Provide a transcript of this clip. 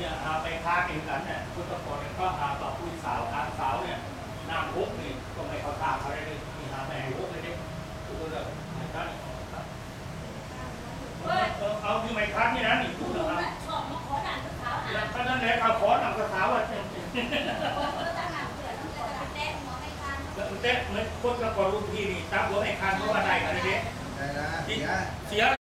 เนี่ยหาไปค้าเองกันเนี่ยพุทธกรเนี่ยก็หาต่อผู้สาวทางสาวเนี่ยนางพุกนี่ก็ไม่เขาทางเขาได้เลยมีหาแม่พุกเลยดิทุกคนเลยนั่นเอาที่ไม่ค้านี่นะนี่ทุกคนครับชอบมาขอหนังกระถาแล้วก็นั่นแหละเขาขอหนังกระถาว่าเต้เหมือนคนกระกอรุ่นพี่นี่ตั้งหัวไม่คันเพราะว่าได้กันเลยดิเสีย